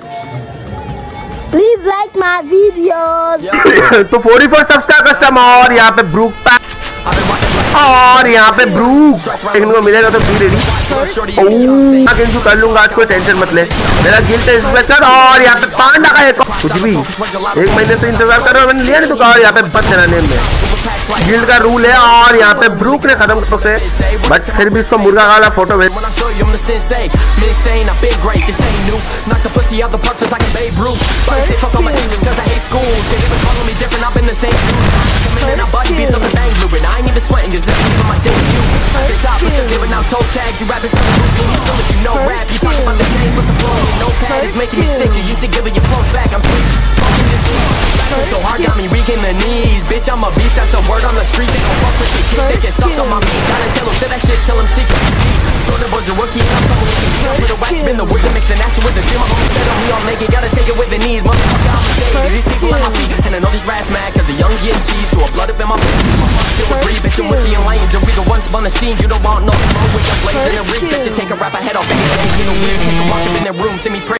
Please like my videos. तो 44 subscribe custom और यहाँ पे ब्रूक और यहाँ पे ब्रूक देखने को मिलेगा तो प्लीज रेडी कर लूंगा आज, कोई टेंशन मत ले। मेरा गिल्ट इंस्पेक्टर और यहाँ पे पांडा का एक कुछ भी 1 महीने से इंतजार कर रहा हूँ, मैंने लिया नहीं तो कहा यहाँ पे बच जाना नेम में गिल्ड का रूल है। और यहाँ पे ब्रूक ने खत्म कर उसे, बट फिर भी इसको मुर्गा वाला फोटो भेज। So hard got me weak in the knees. Bitch, I'm a beast, that's a word on the street. They gon' fuck with the kid, they get sucked on my meat. Gotta tell them, say that shit, tell them 6 feet. Throw the boys a rookie, and I'm fucking with the beat. With the wax, spin the woods and mix an action with the dream. My homie said on me, I'll make it, gotta take it with the knees. Motherfucker, I'm a shade, these people on my feet. And I know these rats mad, cause the young getting cheese. So I blood up in my feet. My fuck still agree, bitchin' with the lions. And we the ones up on the scene, you don't want no smoke. We got blazing and rig, bitch, take a rap ahead off any day. You know weird, take a walk up in their room, see me pray.